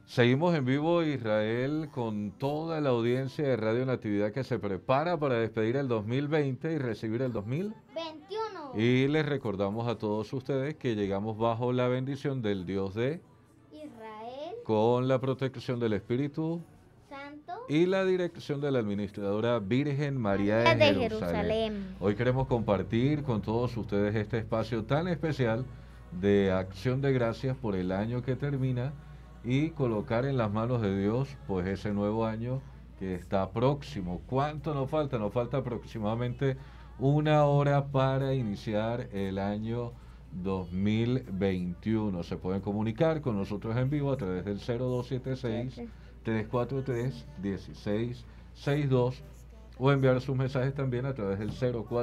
Seguimos en vivo, Israel, con toda la audiencia de Radio Natividad que se prepara para despedir el 2020 y recibir el 2000. 21. Y les recordamos a todos ustedes que llegamos bajo la bendición del Dios de, Israel, con la protección del Espíritu Santo, y la dirección de la administradora Virgen María de de Jerusalén. Jerusalén. Hoy queremos compartir con todos ustedes este espacio tan especial de acción de gracias por el año que termina y colocar en las manos de Dios pues ese nuevo año que está próximo. ¿Cuánto nos falta? Nos falta aproximadamente una hora para iniciar el año 2021. Se pueden comunicar con nosotros en vivo a través del 0276 343-1662 o enviar sus mensajes también a través del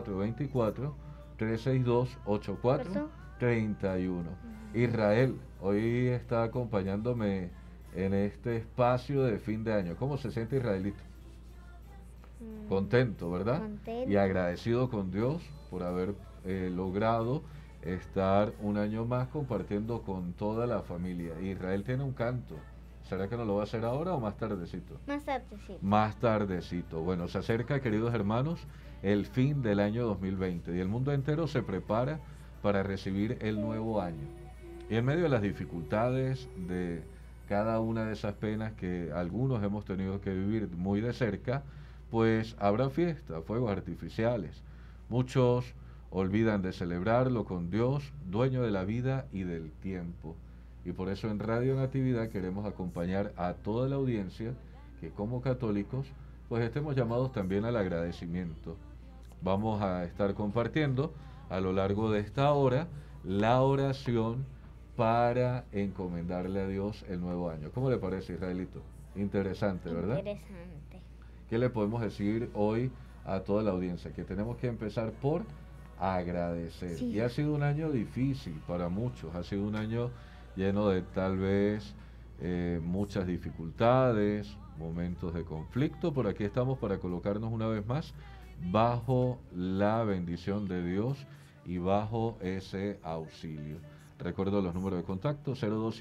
0424-362-8431. Israel, hoy está acompañándome en este espacio de fin de año. ¿Cómo se siente Israelito? Contento, ¿verdad? Contento. Y agradecido con Dios por haber logrado estar un año más compartiendo con toda la familia. Israel tiene un canto. ¿Será que no lo va a hacer ahora o más tardecito? Más tardecito. Más tardecito. Bueno, se acerca, queridos hermanos, el fin del año 2020 y el mundo entero se prepara para recibir el nuevo año. Y en medio de las dificultades de cada una de esas penas que algunos hemos tenido que vivir muy de cerca, pues habrá fiesta, fuegos artificiales. Muchos olvidan de celebrarlo con Dios, dueño de la vida y del tiempo. Y por eso en Radio Natividad queremos acompañar a toda la audiencia que como católicos pues estemos llamados también al agradecimiento. Vamos a estar compartiendo a lo largo de esta hora la oración para encomendarle a Dios el nuevo año. ¿Cómo le parece, Israelito? Interesante, ¿verdad? Interesante. ¿Qué le podemos decir hoy a toda la audiencia? Que tenemos que empezar por agradecer. Sí. Y ha sido un año difícil para muchos, ha sido un año lleno de tal vez muchas dificultades, momentos de conflicto, pero aquí estamos para colocarnos una vez más bajo la bendición de Dios y bajo ese auxilio. Recuerdo los números de contacto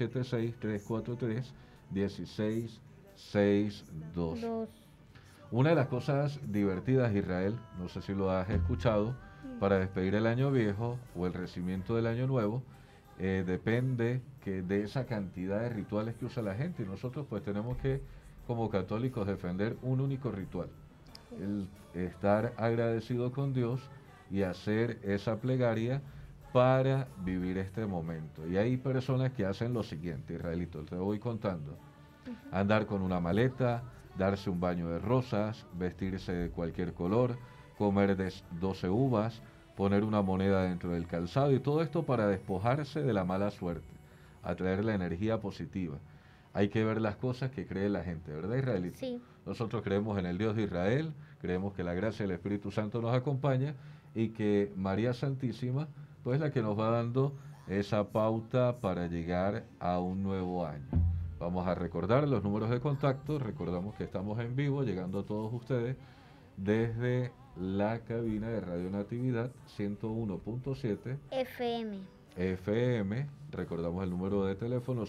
0276-343-1662. Dos. Una de las cosas divertidas, Israel, no sé si lo has escuchado, para despedir el año viejo o el recibimiento del año nuevo, depende de esa cantidad de rituales que usa la gente. Y nosotros pues tenemos que, como católicos, defender un único ritual. El estar agradecido con Dios y hacer esa plegaria para vivir este momento. Y hay personas que hacen lo siguiente, Israelito, te voy contando. Andar con una maleta, darse un baño de rosas, vestirse de cualquier color, comer 12 uvas, poner una moneda dentro del calzado y todo esto para despojarse de la mala suerte, atraer la energía positiva. Hay que ver las cosas que cree la gente, ¿verdad, Israelito? Sí. Nosotros creemos en el Dios de Israel, creemos que la gracia del Espíritu Santo nos acompaña y que María Santísima pues es la que nos va dando esa pauta para llegar a un nuevo año. Vamos a recordar los números de contacto, recordamos que estamos en vivo, llegando a todos ustedes desde la cabina de Radio Natividad 101.7 FM. FM, recordamos el número de teléfono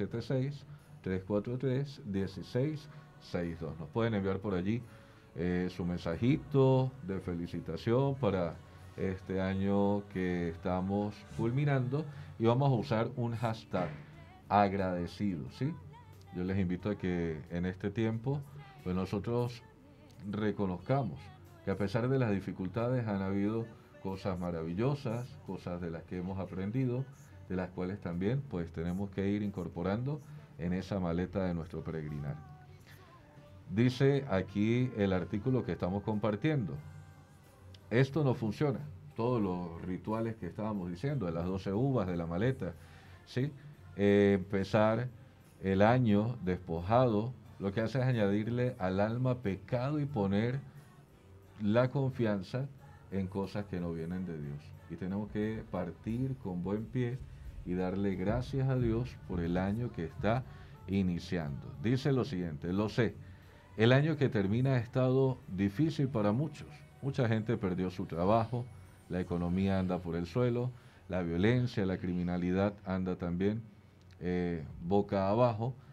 0276-343-1662. Nos pueden enviar por allí su mensajito de felicitación para este año que estamos culminando y vamos a usar un hashtag agradecido, ¿sí? Yo les invito a que en este tiempo pues nosotros reconozcamos que a pesar de las dificultades han habido cosas maravillosas, cosas de las que hemos aprendido, de las cuales también pues tenemos que ir incorporando en esa maleta de nuestro peregrinar. Dice aquí el artículo que estamos compartiendo. Esto no funciona. Todos los rituales que estábamos diciendo, de las 12 uvas, de la maleta, ¿sí? Empezar el año despojado, lo que hace es añadirle al alma pecado y poner la confianza en cosas que no vienen de Dios. Y tenemos que partir con buen pie y darle gracias a Dios por el año que está iniciando. Dice lo siguiente, lo sé, el año que termina ha estado difícil para muchos. Mucha gente perdió su trabajo, la economía anda por el suelo, la violencia, la criminalidad anda también boca abajo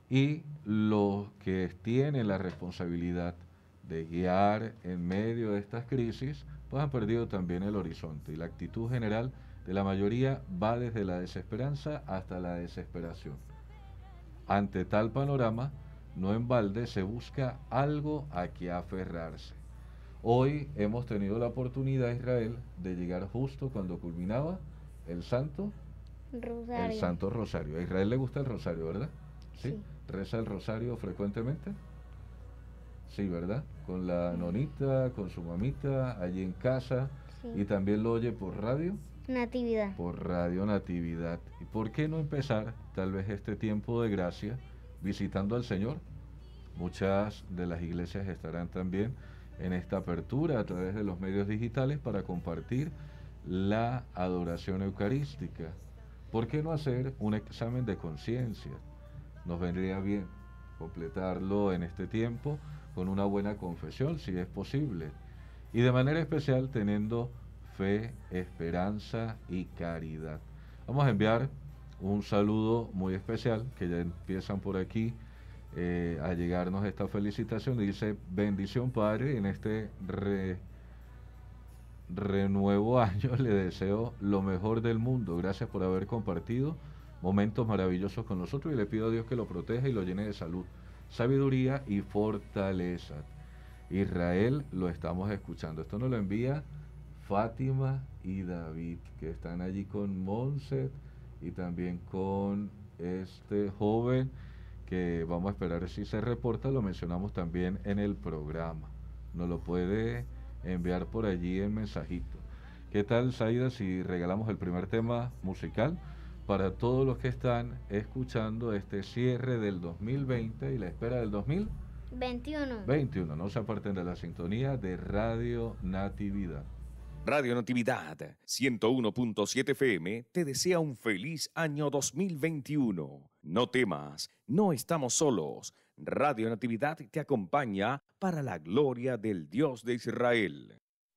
y los que tienen la responsabilidad de guiar en medio de estas crisis, pues han perdido también el horizonte y la actitud general de la mayoría va desde la desesperanza hasta la desesperación. Ante tal panorama, no en balde se busca algo a que aferrarse. Hoy hemos tenido la oportunidad, Israel, de llegar justo cuando culminaba el Santo, el Rosario. Santo Rosario. A Israel le gusta el Rosario, ¿verdad? ¿Sí? Sí. ¿Reza el Rosario frecuentemente? Sí, ¿verdad? Con la nonita, con su mamita, allí en casa, y Sí. también lo oye por radio. Natividad. Por Radio Natividad. ¿Y por qué no empezar tal vez este tiempo de gracia visitando al Señor? Muchas de las iglesias estarán también en esta apertura a través de los medios digitales para compartir la adoración eucarística. ¿Por qué no hacer un examen de conciencia? Nos vendría bien completarlo en este tiempo con una buena confesión, si es posible. Y de manera especial teniendo fe, esperanza y caridad. Vamos a enviar un saludo muy especial, que ya empiezan por aquí a llegarnos esta felicitación. Dice, bendición Padre, en este renuevo año le deseo lo mejor del mundo. Gracias por haber compartido momentos maravillosos con nosotros y le pido a Dios que lo proteja y lo llene de salud, sabiduría y fortaleza. Israel, lo estamos escuchando. Esto nos lo envía Fátima y David, que están allí con Monset y también con este joven que vamos a esperar si se reporta, lo mencionamos también en el programa. Nos lo puede enviar por allí en mensajito. ¿Qué tal, Saida, si regalamos el primer tema musical para todos los que están escuchando este cierre del 2020 y la espera del 21. 2021? No se aparten de la sintonía de Radio Natividad. Radio Natividad 101.7 FM te desea un feliz año 2021. No temas, no estamos solos. Radio Natividad te acompaña para la gloria del Dios de Israel.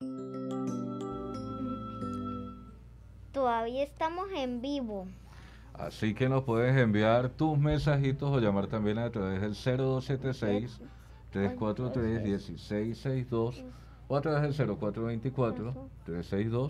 Todavía estamos en vivo. Así que nos puedes enviar tus mensajitos o llamar también a través del 0276 343 1662 o a través del 0424 362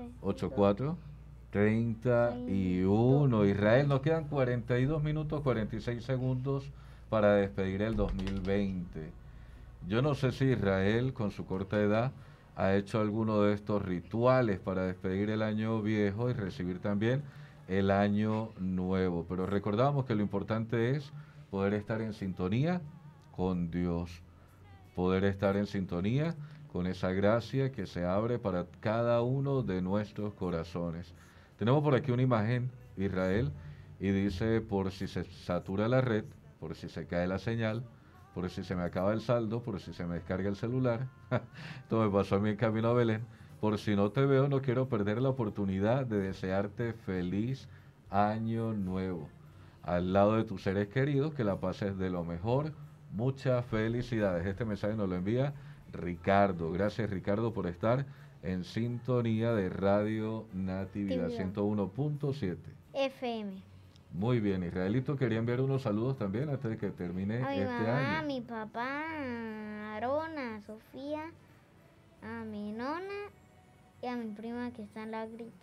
8431. Israel, nos quedan 42 minutos 46 segundos para despedir el 2020. Yo no sé si Israel, con su corta edad, ha hecho alguno de estos rituales para despedir el año viejo y recibir también el año nuevo. Pero recordamos que lo importante es poder estar en sintonía con Dios, poder estar en sintonía con esa gracia que se abre para cada uno de nuestros corazones. Tenemos por aquí una imagen, Israel, y dice, por si se satura la red, por si se cae la señal, por si se me acaba el saldo, por si se me descarga el celular. Esto me pasó a mí en camino a Belén. Por si no te veo, no quiero perder la oportunidad de desearte feliz año nuevo. Al lado de tus seres queridos, que la pases de lo mejor. Muchas felicidades. Este mensaje nos lo envía Ricardo. Gracias, Ricardo, por estar en sintonía de Radio Natividad 101.7 FM. Muy bien, Israelito, quería enviar unos saludos también antes de que termine A mi este mamá, a año. mi papá, a Arona, a Sofía, a mi nona y a mi prima que está en la grita.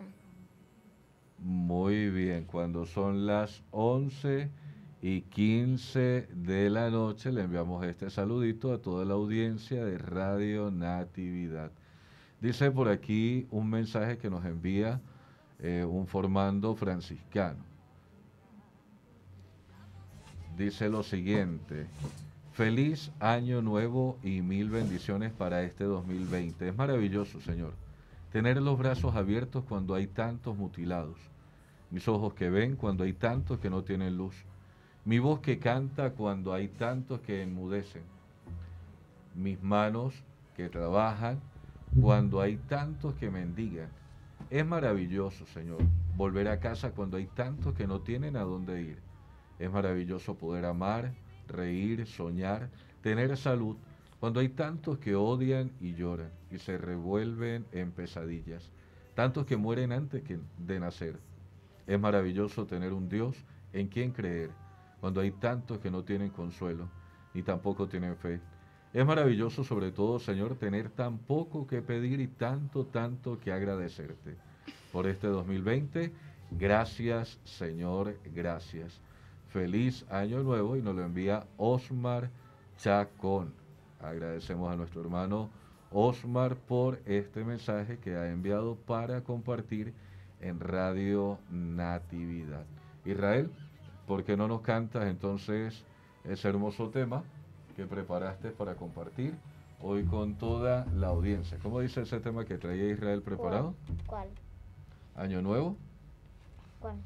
Muy bien, cuando son las 11:15 de la noche le enviamos este saludito a toda la audiencia de Radio Natividad. Dice por aquí un mensaje que nos envía un formando franciscano. Dice lo siguiente: feliz año nuevo y mil bendiciones para este 2020. Es maravilloso, Señor, tener los brazos abiertos cuando hay tantos mutilados, mis ojos que ven cuando hay tantos que no tienen luz, mi voz que canta cuando hay tantos que enmudecen, mis manos que trabajan cuando hay tantos que mendigan. Es maravilloso, Señor, volver a casa cuando hay tantos que no tienen a dónde ir. Es maravilloso poder amar, reír, soñar, tener salud, cuando hay tantos que odian y lloran y se revuelven en pesadillas, tantos que mueren antes de nacer. Es maravilloso tener un Dios en quien creer, cuando hay tantos que no tienen consuelo, ni tampoco tienen fe. Es maravilloso, sobre todo, Señor, tener tan poco que pedir y tanto, tanto que agradecerte por este 2020. Gracias, Señor, gracias. Feliz año nuevo y nos lo envía Osmar Chacón. Agradecemos a nuestro hermano Osmar por este mensaje que ha enviado para compartir en Radio Natividad. Israel, ¿por qué no nos cantas entonces ese hermoso tema que preparaste para compartir hoy con toda la audiencia? ¿Cómo dice ese tema que traía Israel preparado? ¿Cuál? ¿Año nuevo? ¿Cuál?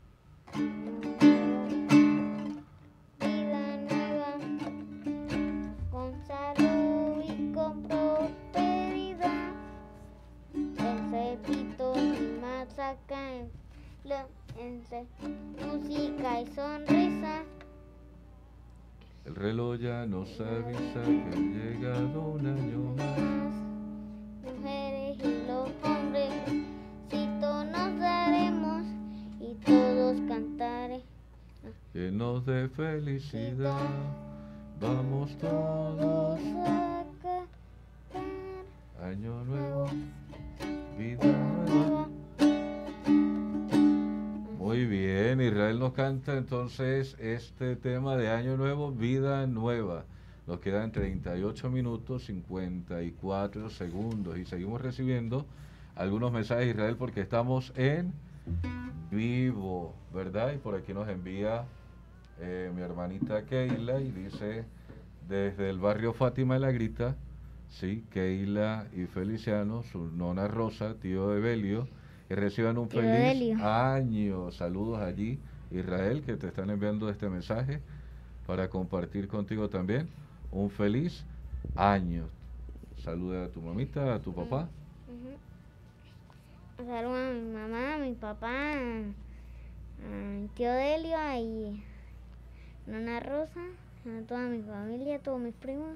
Vida nueva, con salud y con prosperidad. El cepito y masaca música y sonrisa. El reloj ya nos avisa que ha llegado un año más. Mujeres y los hombres, nos daremos y todos cantaré. Llenos de felicidad, vamos todos. A cantar. Año nuevo, vida nueva. Muy bien, Israel nos canta entonces este tema de Año Nuevo, Vida Nueva. Nos quedan 38 minutos 54 segundos y seguimos recibiendo algunos mensajes, Israel, porque estamos en vivo, ¿verdad? Y por aquí nos envía mi hermanita Keila y dice, desde el barrio Fátima de la Grita, sí, Keila y Feliciano, su nona Rosa, tío Evelio, que reciban un Tío feliz Evelio. año. Saludos allí, Israel, que te están enviando este mensaje para compartir contigo también. Un feliz año. Saluda a tu mamita, a tu papá. Saludo a mi mamá, a mi papá, a mi tío Delio y Nona Rosa, a toda mi familia, a todos mis primos.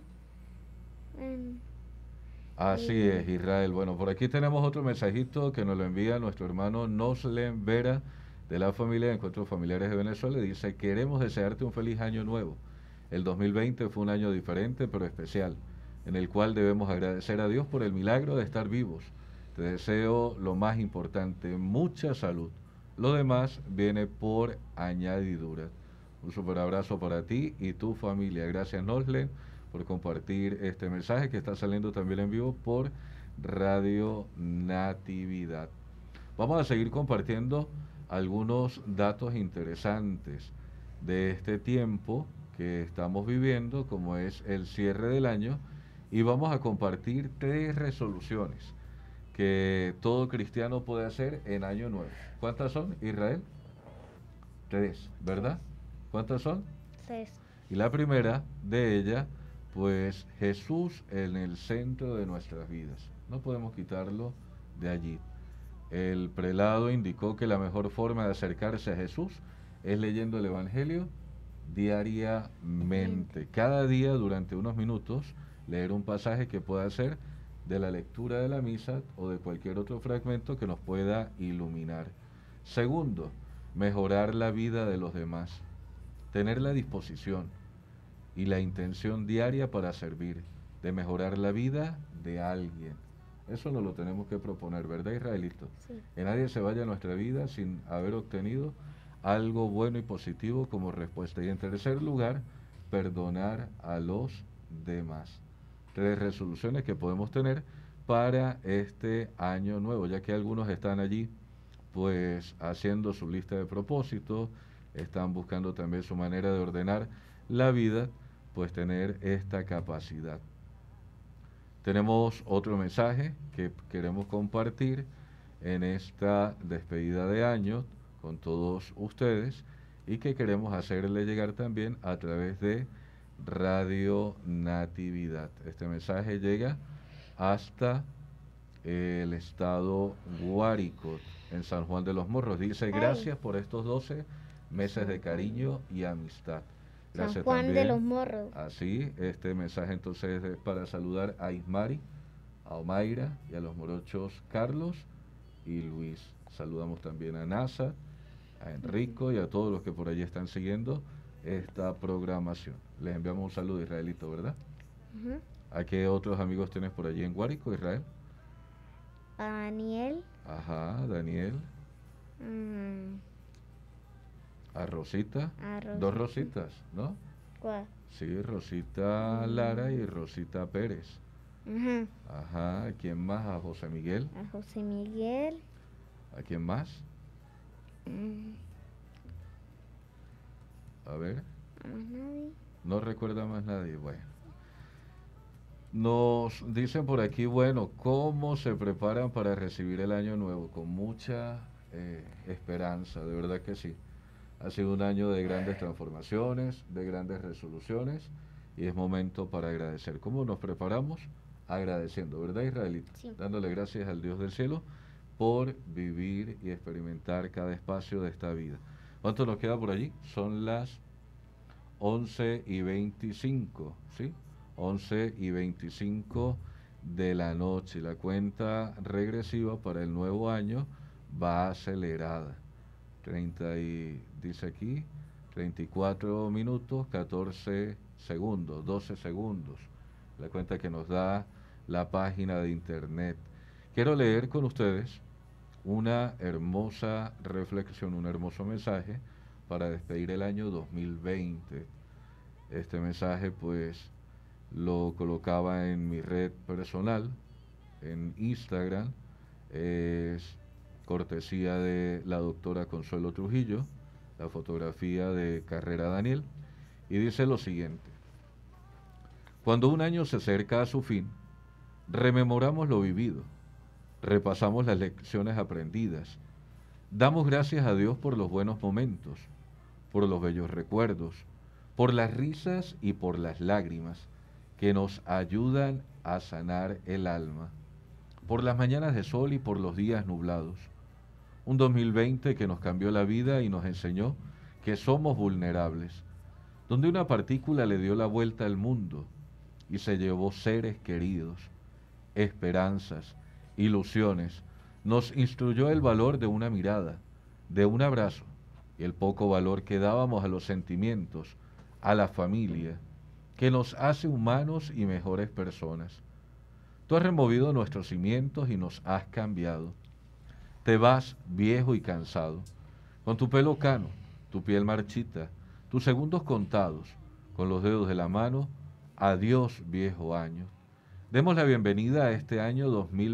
Así es, Israel. Bueno, por aquí tenemos otro mensajito que nos lo envía nuestro hermano Noslen Vera de la familia de Encuentros Familiares de Venezuela. Dice, queremos desearte un feliz año nuevo. El 2020 fue un año diferente pero especial, en el cual debemos agradecer a Dios por el milagro de estar vivos. Te deseo lo más importante, mucha salud. Lo demás viene por añadidura. Un super abrazo para ti y tu familia. Gracias, Noslen, por compartir este mensaje que está saliendo también en vivo por Radio Natividad. Vamos a seguir compartiendo algunos datos interesantes de este tiempo que estamos viviendo, como es el cierre del año, y vamos a compartir 3 resoluciones que todo cristiano puede hacer en año nuevo. ¿Cuántas son, Israel? 3, ¿verdad? ¿Cuántas son? 6. Y la primera de ellas, pues Jesús en el centro de nuestras vidas. No podemos quitarlo de allí. El prelado indicó que la mejor forma de acercarse a Jesús es leyendo el Evangelio diariamente. Cada día, durante unos minutos, leer un pasaje que pueda ser de la lectura de la misa o de cualquier otro fragmento que nos pueda iluminar. Segundo, mejorar la vida de los demás. Tener la disposición y la intención diaria para servir, de mejorar la vida de alguien. Eso nos lo tenemos que proponer, ¿verdad, Israelito? Sí. Que nadie se vaya a nuestra vida sin haber obtenido algo bueno y positivo como respuesta. Y en tercer lugar, perdonar a los demás. 3 resoluciones que podemos tener para este año nuevo, ya que algunos están allí pues haciendo su lista de propósitos, están buscando también su manera de ordenar la vida, pues tener esta capacidad. Tenemos otro mensaje que queremos compartir en esta despedida de año con todos ustedes y que queremos hacerle llegar también a través de Radio Natividad. Este mensaje llega hasta el estado Guárico, en San Juan de los Morros. Dice, gracias por estos 12 meses de cariño y amistad. Gracias San Juan también. de los Morros. Así, este mensaje entonces es para saludar a Ismari, a Omaira y a los morochos Carlos y Luis. Saludamos también a Nasa, a Enrico y a todos los que por allí están siguiendo esta programación. Les enviamos un saludo, Israelito, ¿verdad? Ujú. ¿A qué otros amigos tienes por allí en Guárico, Israel? A Daniel. Ajá, Daniel, mm, a Rosita, a dos Rosita. Rositas, ¿no? ¿Cuál? Sí, Rosita Lara y Rosita Pérez. Ajá. Ajá, ¿a quién más? A José Miguel. A José Miguel. ¿A quién más? mm, A ver, A más nadie. no recuerda más nadie. Bueno, nos dicen por aquí, bueno, ¿cómo se preparan para recibir el año nuevo? Con mucha esperanza, de verdad que sí. Ha sido un año de grandes transformaciones, de grandes resoluciones, y es momento para agradecer. ¿Cómo nos preparamos? Agradeciendo, ¿verdad, Israelita? Sí. Dándole gracias al Dios del cielo por vivir y experimentar cada espacio de esta vida. ¿Cuánto nos queda por allí? Son las 11:25, ¿sí? 11:25 de la noche. La cuenta regresiva para el nuevo año va acelerada. 30 y, dice aquí, 34 minutos, 14 segundos, 12 segundos. La cuenta que nos da la página de internet. Quiero leer con ustedes una hermosa reflexión, un hermoso mensaje para despedir el año 2020. Este mensaje pues lo colocaba en mi red personal, en Instagram. Es cortesía de la doctora Consuelo Trujillo, la fotografía de Carrera Daniel, y dice lo siguiente: cuando un año se acerca a su fin, rememoramos lo vivido, repasamos las lecciones aprendidas, damos gracias a Dios por los buenos momentos, por los bellos recuerdos, por las risas y por las lágrimas que nos ayudan a sanar el alma, por las mañanas de sol y por los días nublados. Un 2020 que nos cambió la vida y nos enseñó que somos vulnerables, donde una partícula le dio la vuelta al mundo y se llevó seres queridos, esperanzas, ilusiones, nos instruyó el valor de una mirada, de un abrazo y el poco valor que dábamos a los sentimientos, a la familia, que nos hace humanos y mejores personas. Tú has removido nuestros cimientos y nos has cambiado. Te vas viejo y cansado, con tu pelo cano, tu piel marchita, tus segundos contados, con los dedos de la mano. Adiós, viejo año. Demos la bienvenida a este año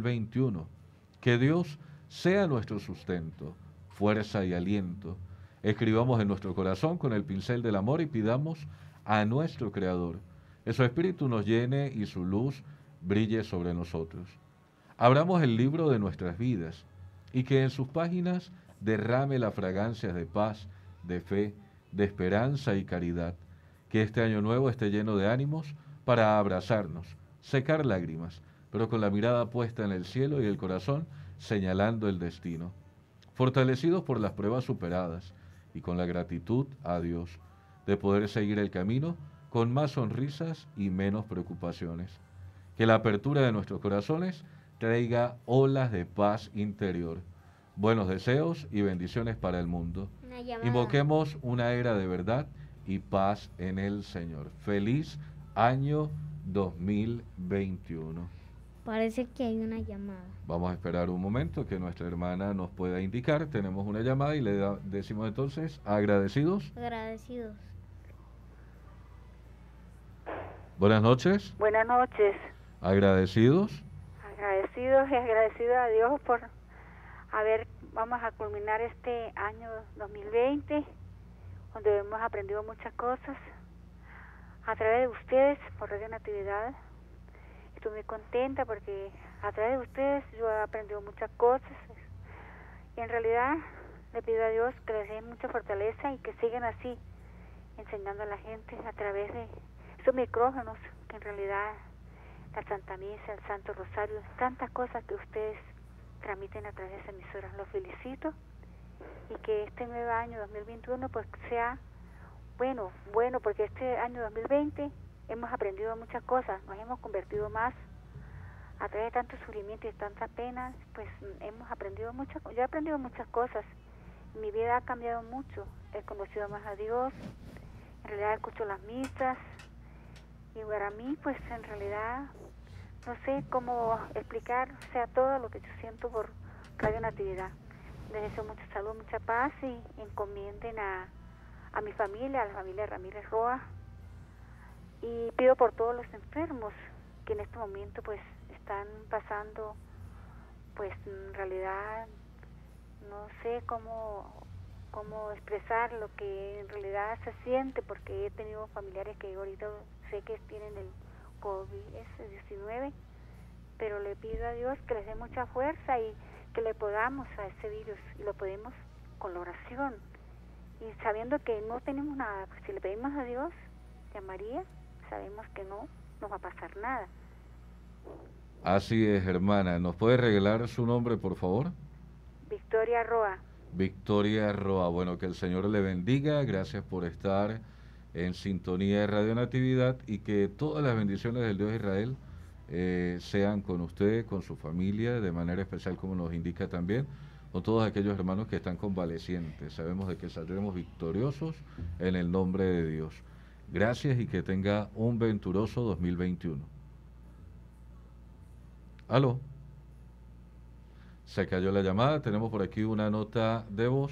2021. Que Dios sea nuestro sustento, fuerza y aliento. Escribamos en nuestro corazón con el pincel del amor y pidamos a nuestro Creador que su Espíritu nos llene y su luz brille sobre nosotros. Abramos el libro de nuestras vidas y que en sus páginas derrame la fragancia de paz, de fe, de esperanza y caridad. Que este año nuevo esté lleno de ánimos para abrazarnos, secar lágrimas, pero con la mirada puesta en el cielo y el corazón señalando el destino. Fortalecidos por las pruebas superadas y con la gratitud a Dios de poder seguir el camino con más sonrisas y menos preocupaciones. Que la apertura de nuestros corazones traiga olas de paz interior. Buenos deseos y bendiciones para el mundo. Una llamada. Invoquemos una era de verdad y paz en el Señor. Feliz año 2021. Parece que hay una llamada. Vamos a esperar un momento que nuestra hermana nos pueda indicar. Tenemos una llamada y decimos entonces, agradecidos. Agradecidos. Buenas noches. Buenas noches. Agradecidos. Agradecidos y agradecidos a Dios por vamos a culminar este año 2020, donde hemos aprendido muchas cosas a través de ustedes por Radio Natividad. Estoy muy contenta porque a través de ustedes yo he aprendido muchas cosas y en realidad le pido a Dios que les dé mucha fortaleza y que sigan así enseñando a la gente a través de esos micrófonos, que en realidad la Santa Misa, el Santo Rosario, tantas cosas que ustedes transmiten a través de esa emisora. Los felicito y que este nuevo año 2021 pues sea bueno, porque este año 2020 hemos aprendido muchas cosas, nos hemos convertido más a través de tanto sufrimiento y tanta pena, pues hemos aprendido muchas, yo he aprendido muchas cosas, mi vida ha cambiado mucho, he conocido más a Dios, En realidad escucho las misas y para mí, pues en realidad no sé cómo explicar, o sea, todo lo que yo siento por Radio Natividad. Les deseo mucha salud, mucha paz y encomienden a mi familia, a la familia Ramírez Roa, y pido por todos los enfermos que en este momento pues están pasando, pues en realidad no sé cómo expresar lo que en realidad se siente, porque he tenido familiares que ahorita sé que tienen el COVID-19, pero le pido a Dios que les dé mucha fuerza y que le podamos a ese virus, y lo podemos con la oración, y sabiendo que no tenemos nada, pues si le pedimos a Dios y a María, sabemos que no nos va a pasar nada. Así es, hermana. ¿Nos puede regalar su nombre, por favor? Victoria Roa. Victoria Roa. Bueno, que el Señor le bendiga. Gracias por estar en sintonía de Radio Natividad, y que todas las bendiciones del Dios de Israel sean con usted, con su familia, de manera especial, como nos indica también, con todos aquellos hermanos que están convalecientes. Sabemos de que saldremos victoriosos en el nombre de Dios. Gracias y que tenga un venturoso 2021. ¿Aló? Se cayó la llamada. Tenemos por aquí una nota de voz.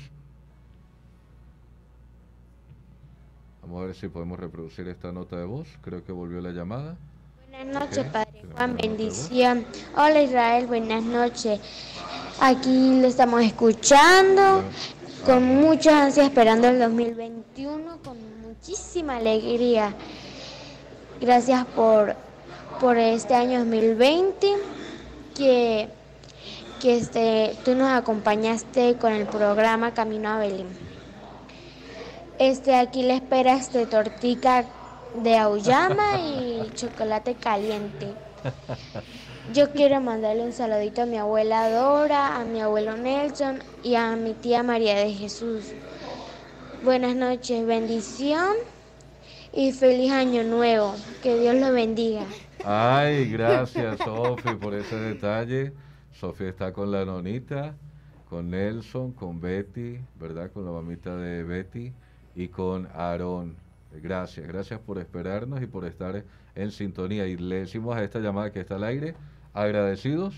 Vamos a ver si podemos reproducir esta nota de voz. Creo que volvió la llamada. Buenas noches, Padre Juan, bendición. Hola Israel, buenas noches. Aquí le estamos escuchando con muchas ansias, esperando el 2021 con muchísima alegría. Gracias por este año 2020 que tú nos acompañaste con el programa Camino a Belén. Aquí le espera tortica de auyama y chocolate caliente. Yo quiero mandarle un saludito a mi abuela Dora, a mi abuelo Nelson y a mi tía María de Jesús. Buenas noches, bendición y feliz año nuevo. Que Dios lo bendiga. Ay, gracias, Sofi, por ese detalle. Sofi está con la nonita, con Nelson, con Betty, ¿verdad? Con la mamita de Betty y con Aarón. Gracias por esperarnos y por estar en sintonía. Y le decimos a esta llamada que está al aire, agradecidos.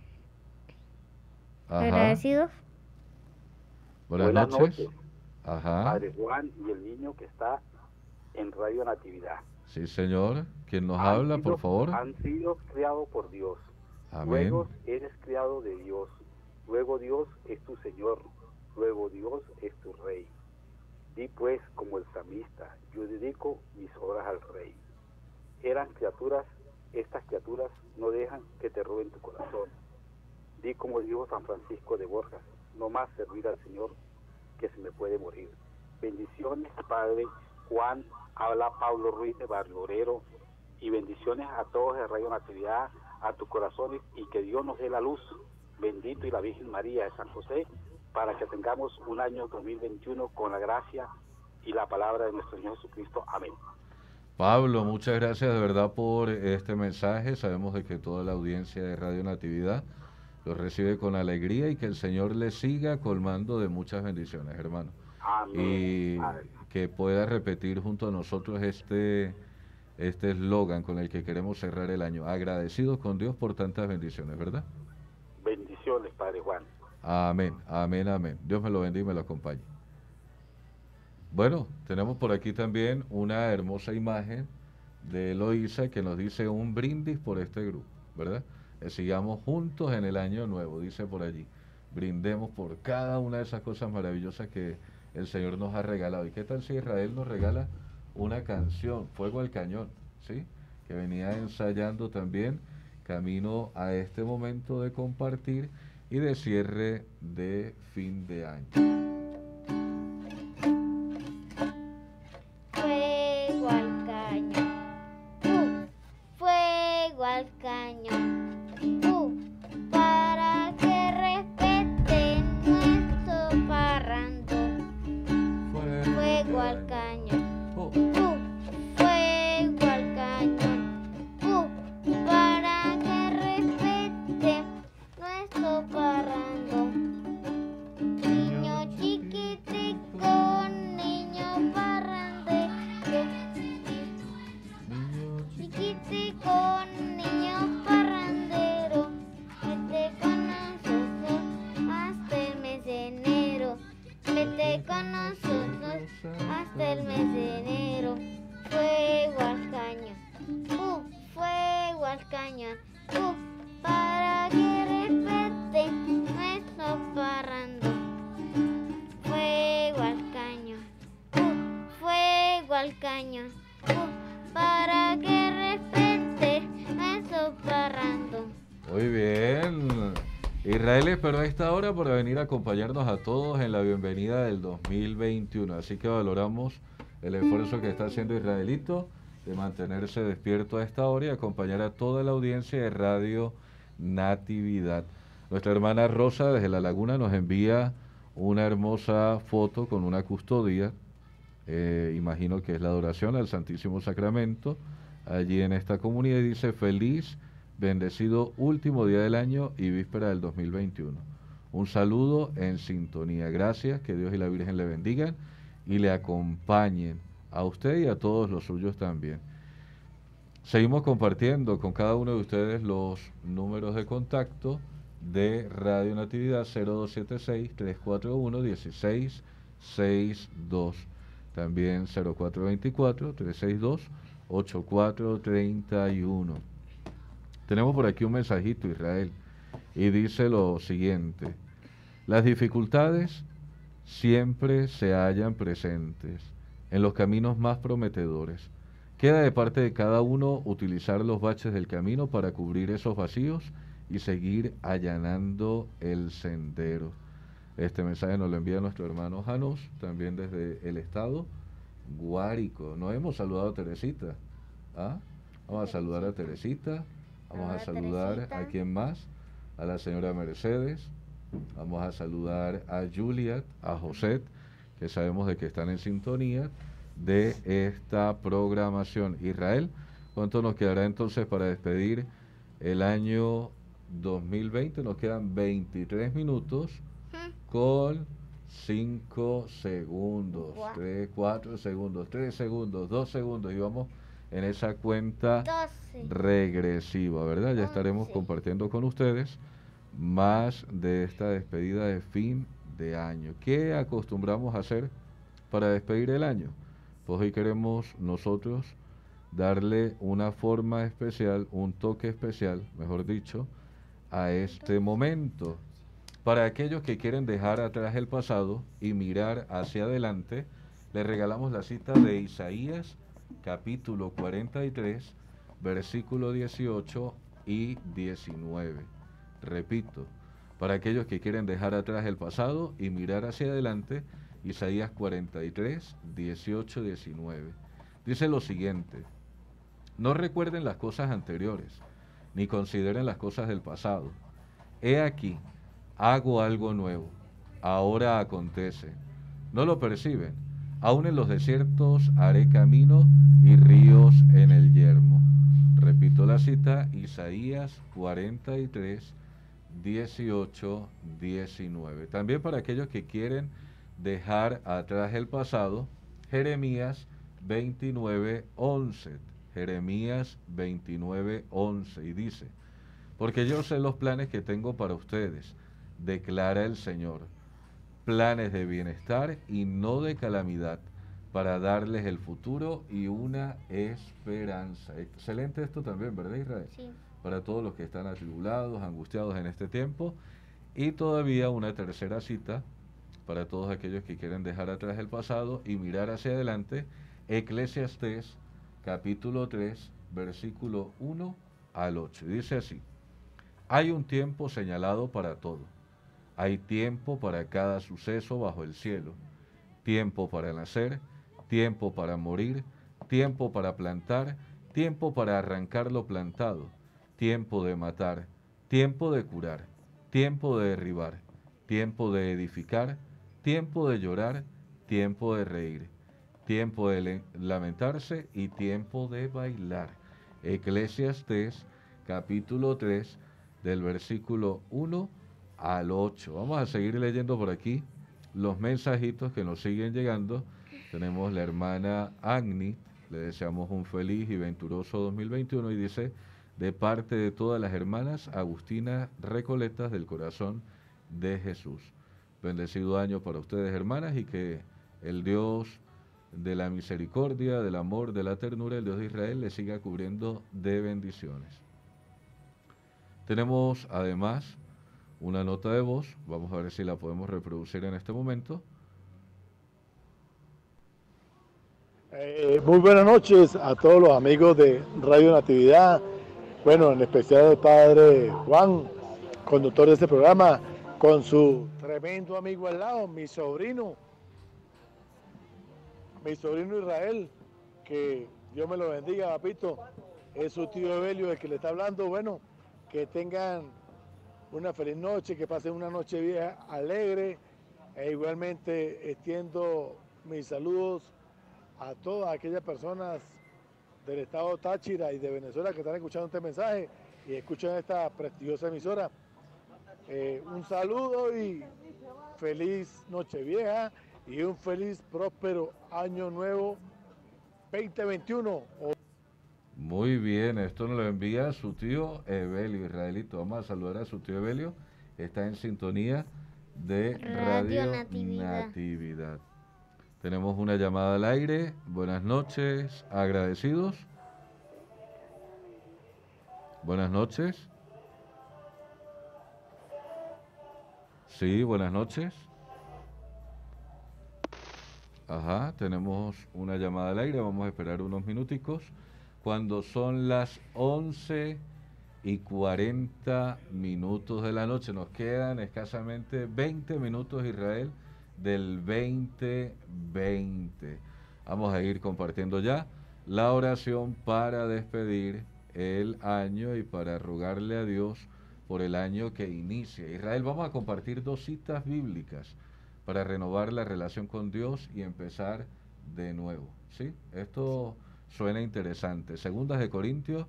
Ajá. Agradecidos. Buenas noches. Ajá. Padre Juan y el niño que está en Radio Natividad. Sí, señor. ¿Quién nos habla, por favor? Han sido criados por Dios. Amén. Luego eres criado de Dios. Luego Dios es tu Señor. Luego Dios es tu Rey. Di pues como el salmista, yo dedico mis obras al Rey. Eran criaturas, estas criaturas no dejan que te roben tu corazón. Di como dijo San Francisco de Borja, no más servir al Señor que se me puede morir. Bendiciones, Padre Juan, habla Pablo Ruiz de Barrio Obrero, y bendiciones a todos de Radio Natividad, a tus corazones, y que Dios nos dé la luz, bendito, y la Virgen María de San José, para que tengamos un año 2021 con la gracia y la palabra de nuestro Señor Jesucristo. Amén. Pablo, muchas gracias de verdad por este mensaje. Sabemos de que toda la audiencia de Radio Natividad lo recibe con alegría, y que el Señor le siga colmando de muchas bendiciones, hermano. Amén. Y que pueda repetir junto a nosotros este eslogan con el que queremos cerrar el año. Agradecidos con Dios por tantas bendiciones, ¿verdad? Bendiciones, Padre Juan. Amén, amén, amén. Dios me lo bendiga y me lo acompañe. Bueno, tenemos por aquí también una hermosa imagen de Eloísa que nos dice un brindis por este grupo, ¿verdad? Sigamos juntos en el año nuevo, dice por allí. Brindemos por cada una de esas cosas maravillosas que el Señor nos ha regalado. ¿Y qué tal si Israel nos regala una canción, Fuego al Cañón, ¿sí? Que venía ensayando también camino a este momento de compartir y de cierre de fin de año. Fuego al cañón, fuego al cañón, para que respeten nuestro parrando. Fuego al cañón, fuego al cañón, para que respeten nuestro parrando. Niño chiquitico, niño parrande, hasta el mes de enero. Fuego al cañón, fuego al cañón, para que respete nuestro parrando. Fuego al cañón, fuego al cañón, para que respete nuestro parrando. Muy bien. Israel esperó a esta hora para venir a acompañarnos a todos en la bienvenida del 2021. Así que valoramos el esfuerzo que está haciendo Israelito de mantenerse despierto a esta hora y acompañar a toda la audiencia de Radio Natividad. Nuestra hermana Rosa desde La Laguna nos envía una hermosa foto con una custodia. Imagino que es la adoración al Santísimo Sacramento allí en esta comunidad, y dice: feliz, bendecido último día del año y víspera del 2021. Un saludo en sintonía. Gracias, que Dios y la Virgen le bendigan y le acompañen a usted y a todos los suyos también. Seguimos compartiendo con cada uno de ustedes los números de contacto de Radio Natividad: 0276-341-1662. También 0424-362-8431. Tenemos por aquí un mensajito, Israel, y dice lo siguiente: las dificultades siempre se hallan presentes en los caminos más prometedores. Queda de parte de cada uno utilizar los baches del camino para cubrir esos vacíos y seguir allanando el sendero. Este mensaje nos lo envía nuestro hermano Janos, también desde el estado Guárico. No hemos saludado a Teresita. ¿Ah? Vamos a saludar a Teresita. Vamos a saludar Teresita. a quién más, a la señora Mercedes. Vamos a saludar a Juliet, a José, que sabemos de que están en sintonía de esta programación. Israel, ¿cuánto nos quedará entonces para despedir el año 2020? Nos quedan 23 minutos con 5 segundos, 3, 4 segundos, 3 segundos, 2 segundos, y vamos en esa cuenta 12. regresiva, ¿verdad? Ya estaremos 11. compartiendo con ustedes más de esta despedida de fin de año. ¿Qué acostumbramos a hacer para despedir el año? Pues hoy queremos nosotros darle una forma especial, un toque especial, mejor dicho, a este momento. Para aquellos que quieren dejar atrás el pasado y mirar hacia adelante, les regalamos la cita de Isaías, capítulo 43, versículo 18 y 19. Repito, para aquellos que quieren dejar atrás el pasado y mirar hacia adelante, Isaías 43, 18, 19. Dice lo siguiente: no recuerden las cosas anteriores, ni consideren las cosas del pasado. He aquí, hago algo nuevo, ahora acontece. ¿No lo perciben? Aún en los desiertos haré camino y ríos en el yermo. Repito la cita, Isaías 43, 18, 19. También para aquellos que quieren dejar atrás el pasado, Jeremías 29, 11. Jeremías 29, 11. Y dice: porque yo sé los planes que tengo para ustedes, declara el Señor, planes de bienestar y no de calamidad, para darles el futuro y una esperanza. Excelente esto también, ¿verdad, Israel? Sí. Para todos los que están atribulados, angustiados en este tiempo. Y todavía una tercera cita para todos aquellos que quieren dejar atrás el pasado y mirar hacia adelante: Eclesiastés capítulo 3, versículo 1 al 8. Dice así: hay un tiempo señalado para todo. Hay tiempo para cada suceso bajo el cielo. Tiempo para nacer, tiempo para morir, tiempo para plantar, tiempo para arrancar lo plantado, tiempo de matar, tiempo de curar, tiempo de derribar, tiempo de edificar, tiempo de llorar, tiempo de reír, tiempo de lamentarse y tiempo de bailar. Eclesiastés capítulo 3, del versículo 1 al 8. Vamos a seguir leyendo por aquí los mensajitos que nos siguen llegando. Tenemos la hermana Agni, le deseamos un feliz y venturoso 2021, y dice: de parte de todas las hermanas Agustina Recoletas del Corazón de Jesús. Bendecido año para ustedes, hermanas, y que el Dios de la misericordia, del amor, de la ternura, el Dios de Israel le siga cubriendo de bendiciones. Tenemos además una nota de voz, vamos a ver si la podemos reproducir en este momento. Muy buenas noches a todos los amigos de Radio Natividad, bueno, en especial al padre Juan, conductor de este programa, con su tremendo amigo al lado, mi sobrino Israel, que Dios me lo bendiga, papito, es su tío Evelio el que le está hablando. Bueno, que tengan una feliz noche, que pasen una noche vieja alegre, e igualmente extiendo mis saludos a todas aquellas personas del estado Táchira y de Venezuela que están escuchando este mensaje y escuchan esta prestigiosa emisora. Un saludo y feliz Nochevieja y un feliz, próspero año nuevo 2021. Muy bien, esto nos lo envía su tío Evelio, Israelito. Vamos a saludar a su tío Evelio, está en sintonía de Radio Natividad. Tenemos una llamada al aire. Buenas noches, agradecidos. Buenas noches. Sí, buenas noches. Ajá, tenemos una llamada al aire, vamos a esperar unos minuticos. Cuando son las 11:40 de la noche, nos quedan escasamente 20 minutos, Israel, del 2020. Vamos a ir compartiendo ya la oración para despedir el año y para rogarle a Dios por el año que inicia. Israel, vamos a compartir 2 citas bíblicas para renovar la relación con Dios y empezar de nuevo, ¿sí? Esto suena interesante. Segundas de Corintios,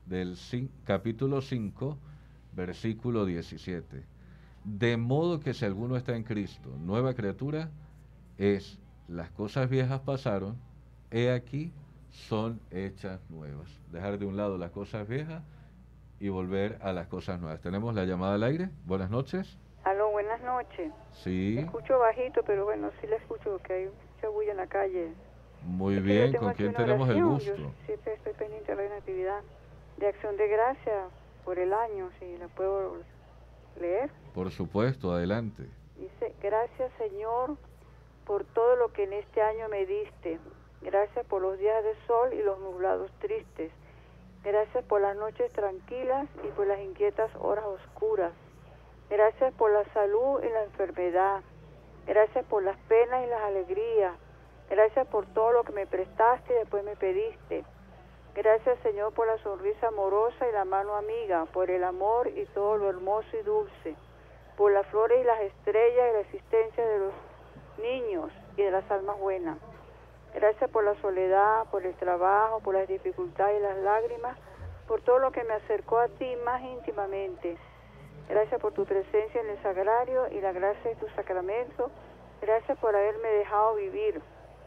capítulo 5, versículo 17. De modo que si alguno está en Cristo, nueva criatura es, las cosas viejas pasaron, he aquí, son hechas nuevas. Dejar de un lado las cosas viejas y volver a las cosas nuevas. Tenemos la llamada al aire. Buenas noches. Aló, buenas noches. Sí. Escucho bajito, pero bueno, sí le escucho porque hay mucha bulla en la calle. Muy bien, ¿con quién tenemos el gusto? Yo siempre estoy pendiente de la Natividad, de Acción de Gracia por el año, si la puedo leer. Por supuesto, adelante. Dice: gracias, Señor, por todo lo que en este año me diste. Gracias por los días de sol y los nublados tristes. Gracias por las noches tranquilas y por las inquietas horas oscuras. Gracias por la salud y la enfermedad. Gracias por las penas y las alegrías. Gracias por todo lo que me prestaste y después me pediste. Gracias, Señor, por la sonrisa amorosa y la mano amiga, por el amor y todo lo hermoso y dulce, por las flores y las estrellas y la existencia de los niños y de las almas buenas. Gracias por la soledad, por el trabajo, por las dificultades y las lágrimas, por todo lo que me acercó a ti más íntimamente. Gracias por tu presencia en el sagrario y la gracia de tu sacramento. Gracias por haberme dejado vivir.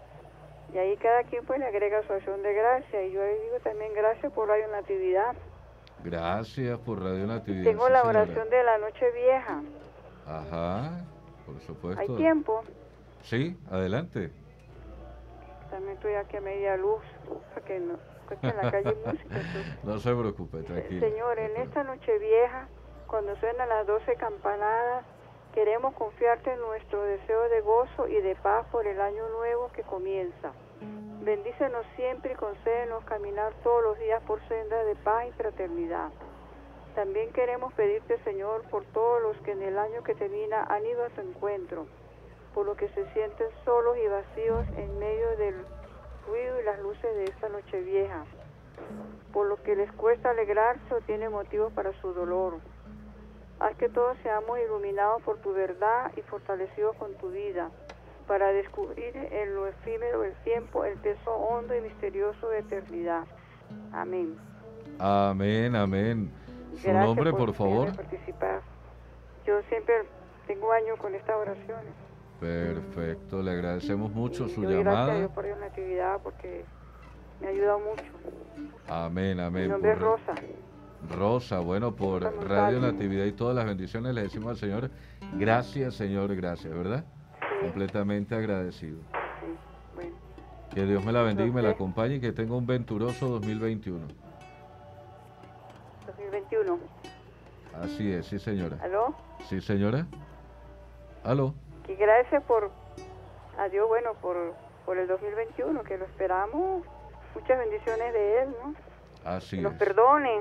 Y ahí cada quien pues le agrega su acción de gracia. Y yo le digo también gracias por Radio Natividad. Gracias por Radio Natividad. Tengo la oración de la noche vieja. Ajá, por supuesto. ¿Hay tiempo? Sí, adelante. También estoy aquí a media luz, porque no, en la calle hay música. Entonces. No se preocupe, tranquilo. Señor, en esta noche vieja, cuando suenan las 12 campanadas, queremos confiarte en nuestro deseo de gozo y de paz por el año nuevo que comienza. Bendícenos siempre y concédenos caminar todos los días por sendas de paz y fraternidad. También queremos pedirte, Señor, por todos los que en el año que termina han ido a su encuentro, por los que se sienten solos y vacíos en medio del ruido y las luces de esta noche vieja, por los que les cuesta alegrarse o tienen motivos para su dolor. Haz que todos seamos iluminados por tu verdad y fortalecidos con tu vida, para descubrir en lo efímero del tiempo el peso hondo y misterioso de eternidad. Amén. Amén, amén. Su nombre, por favor. Participar. Yo siempre tengo años con estas oraciones. Perfecto, le agradecemos mucho su llamada. Gracias a Dios por la Natividad porque me ha ayudado mucho. Amén, amén. Mi nombre es Rosa. Rosa, bueno, por Radio Natividad y todas las bendiciones le decimos al Señor, gracias, Señor, gracias, ¿verdad? Sí. Completamente agradecido. Sí, bueno. Que Dios me la bendiga y me la José. acompañe y que tenga un venturoso 2021. 2021. Así es, sí señora. ¿Aló? Sí señora. ¿Aló? Que gracias a Dios, bueno, por el 2021, que lo esperamos. Muchas bendiciones de Él, ¿no? Así Que nos es. perdone.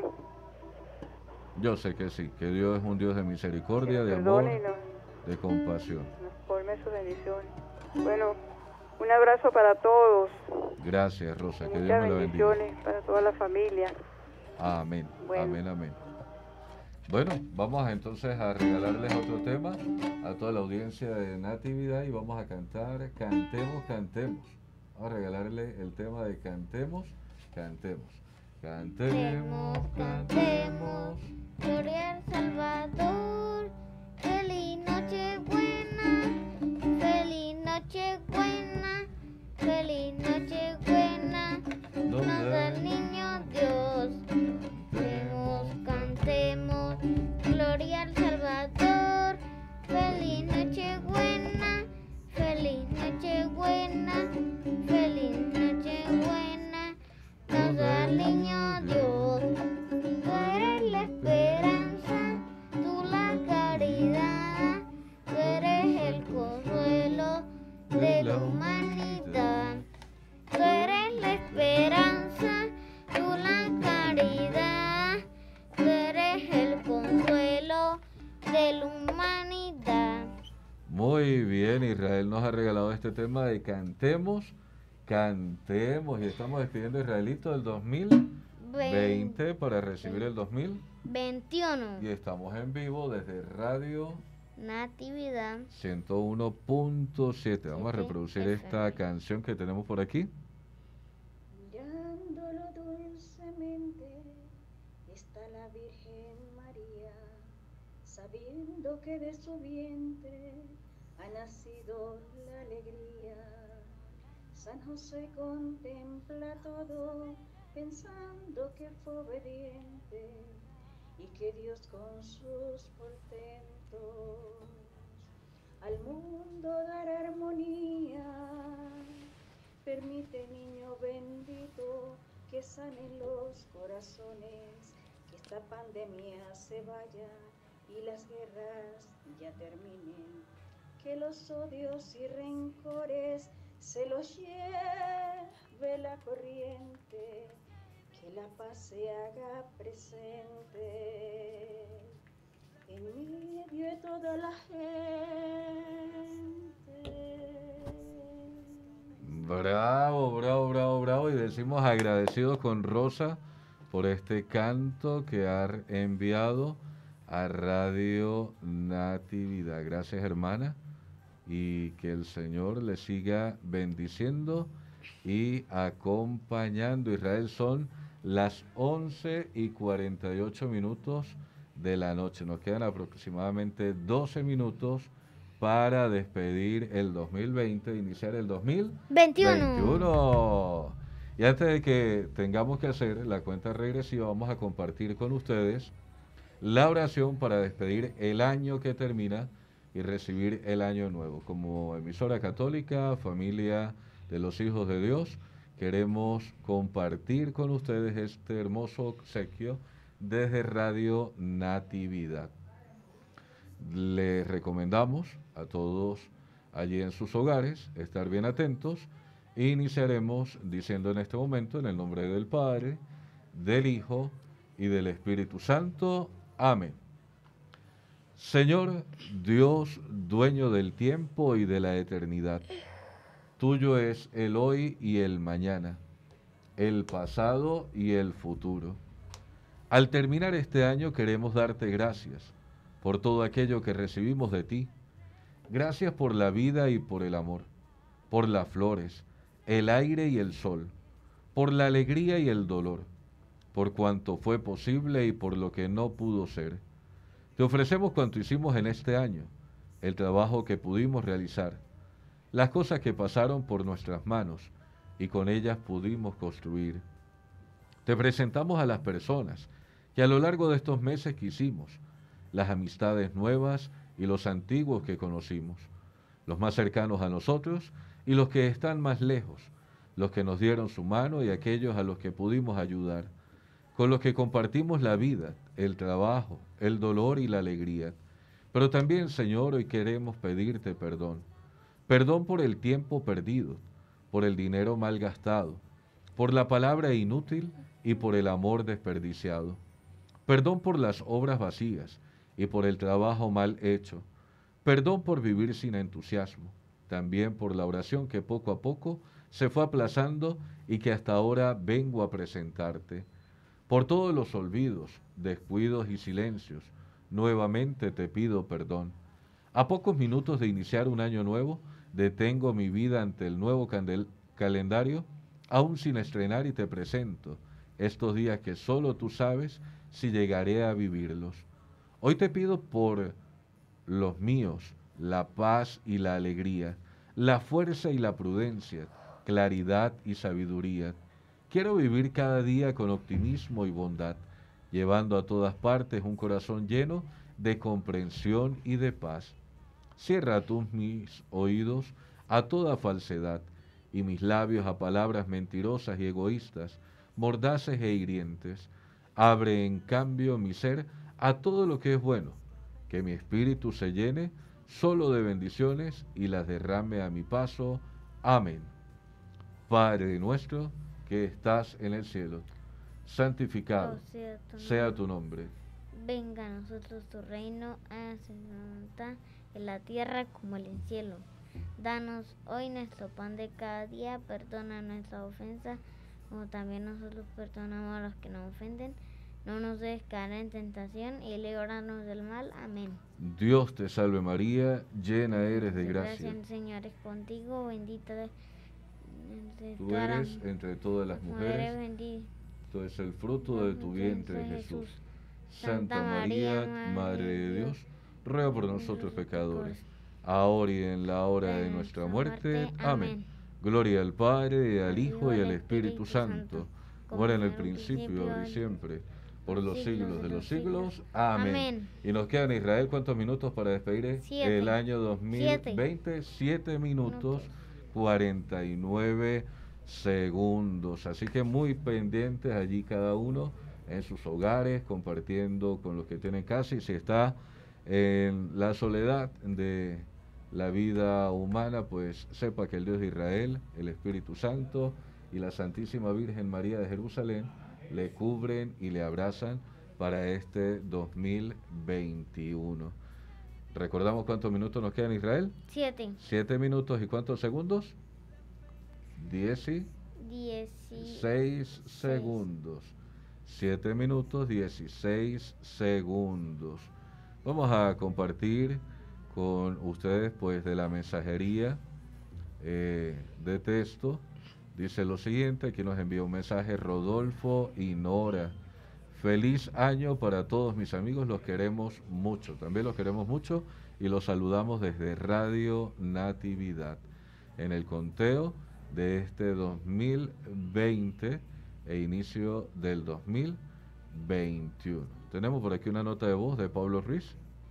Yo sé que sí, que Dios es un Dios de misericordia, de amor, Perdone y de compasión. nos colme sus bendiciones. Bueno, un abrazo para todos. Gracias, Rosa, que Dios Muchas me la bendiga. bendiciones para toda la familia. Amén, Bueno. amén, amén. Bueno, vamos entonces a regalarles otro tema a toda la audiencia de Natividad y vamos a cantar Cantemos, Cantemos. Vamos a regalarle el tema de Cantemos, Cantemos. Cantemos, cantemos. Gloria al Salvador. Feliz noche buena. Feliz noche buena. Feliz noche buena. Nos da el niño Dios. Cantemos, cantemos. Gloria al Salvador. Feliz noche buena. Feliz noche buena. Feliz noche buena. Nos da el niño Dios. Tú eres la esperanza, tú la caridad, tú eres el consuelo de la humanidad. Tú eres la esperanza, tú la caridad, tú eres el consuelo de la humanidad. Muy bien, Israel nos ha regalado este tema de Cantemos, Cantemos. Y estamos despidiendo a Israelito del 2020 para recibir el 2021. Y estamos en vivo desde Radio Natividad. 101.7. Vamos a reproducir esta canción que tenemos por aquí. Mirándolo dulcemente está la Virgen María, sabiendo que de su vientre ha nacido la alegría. San José contempla todo, pensando que fue obediente y que Dios con sus portentos al mundo dará armonía. Permite, niño bendito, que sanen los corazones, que esta pandemia se vaya y las guerras ya terminen, que los odios y rencores se los lleve la corriente, que la paz se haga presente en medio de toda la gente. Bravo, bravo, bravo, bravo. Y decimos agradecidos con Rosa por este canto que ha enviado a Radio Natividad. Gracias, hermana. Y que el Señor le siga bendiciendo y acompañando. Israel, son las 11:48 de la noche. Nos quedan aproximadamente 12 minutos para despedir el 2020 e iniciar el 2021. Y antes de que tengamos que hacer la cuenta regresiva, vamos a compartir con ustedes la oración para despedir el año que termina y recibir el año nuevo. Como emisora católica, familia de los hijos de Dios, queremos compartir con ustedes este hermoso obsequio desde Radio Natividad. Les recomendamos a todos allí en sus hogares estar bien atentos. Iniciaremos diciendo en este momento, en el nombre del Padre, del Hijo y del Espíritu Santo. Amén. Señor Dios, dueño del tiempo y de la eternidad, tuyo es el hoy y el mañana, el pasado y el futuro. Al terminar este año queremos darte gracias por todo aquello que recibimos de ti. Gracias por la vida y por el amor, por las flores, el aire y el sol, por la alegría y el dolor, por cuanto fue posible y por lo que no pudo ser. Te ofrecemos cuanto hicimos en este año, el trabajo que pudimos realizar, las cosas que pasaron por nuestras manos y con ellas pudimos construir. Te presentamos a las personas que a lo largo de estos meses quisimos, las amistades nuevas y los antiguos que conocimos, los más cercanos a nosotros y los que están más lejos, los que nos dieron su mano y aquellos a los que pudimos ayudar, con los que compartimos la vida, el trabajo, el dolor y la alegría. Pero también, Señor, hoy queremos pedirte perdón. Perdón por el tiempo perdido, por el dinero mal gastado, por la palabra inútil y por el amor desperdiciado. Perdón por las obras vacías y por el trabajo mal hecho. Perdón por vivir sin entusiasmo. También por la oración que poco a poco se fue aplazando y que hasta ahora vengo a presentarte. Por todos los olvidos, descuidos y silencios, nuevamente te pido perdón. A pocos minutos de iniciar un año nuevo, detengo mi vida ante el nuevo calendario, aún sin estrenar, y te presento estos días que solo tú sabes si llegaré a vivirlos. Hoy te pido por los míos la paz y la alegría, la fuerza y la prudencia, claridad y sabiduría. Quiero vivir cada día con optimismo y bondad, llevando a todas partes un corazón lleno de comprensión y de paz. Cierra tú mis oídos a toda falsedad y mis labios a palabras mentirosas y egoístas, mordaces e hirientes. Abre en cambio mi ser a todo lo que es bueno, que mi espíritu se llene solo de bendiciones y las derrame a mi paso. Amén. Padre nuestro que estás en el cielo, santificado sea tu nombre. Venga a nosotros tu reino, hágase tu voluntad en la tierra como en el cielo. Danos hoy nuestro pan de cada día, perdona nuestras ofensas, como también nosotros perdonamos a los que nos ofenden. No nos dejes caer en tentación y líbranos del mal. Amén. Dios te salve María, llena eres de gracia. El Señor es contigo, bendita tú eres entre todas las mujeres, bendito es el fruto de tu vientre, Jesús. Santa María, Madre de Dios, ruega por nosotros pecadores, ahora y en la hora de nuestra muerte. Amén. Gloria al Padre, al Hijo y al Espíritu Santo, como era en el principio, ahora y siempre, por los siglos de los siglos. Amén. Y nos quedan, Israel, ¿cuántos minutos para despedir el año 2020? 7 minutos 49 segundos. Así que muy pendientes allí cada uno en sus hogares, compartiendo con los que tienen casa, y si está en la soledad de la vida humana, pues sepa que el Dios de Israel, el Espíritu Santo y la Santísima Virgen María de Jerusalén le cubren y le abrazan para este 2021. ¿Recordamos cuántos minutos nos quedan, Israel? 7. 7 minutos y ¿cuántos segundos? 16 segundos. 7 minutos 16 segundos. Vamos a compartir con ustedes pues de la mensajería de texto. Dice lo siguiente, aquí nos envía un mensaje Rodolfo y Nora. Feliz año para todos mis amigos, los queremos mucho, también los queremos mucho y los saludamos desde Radio Natividad en el conteo de este 2020 e inicio del 2021. Tenemos por aquí una nota de voz de Pablo Ruiz.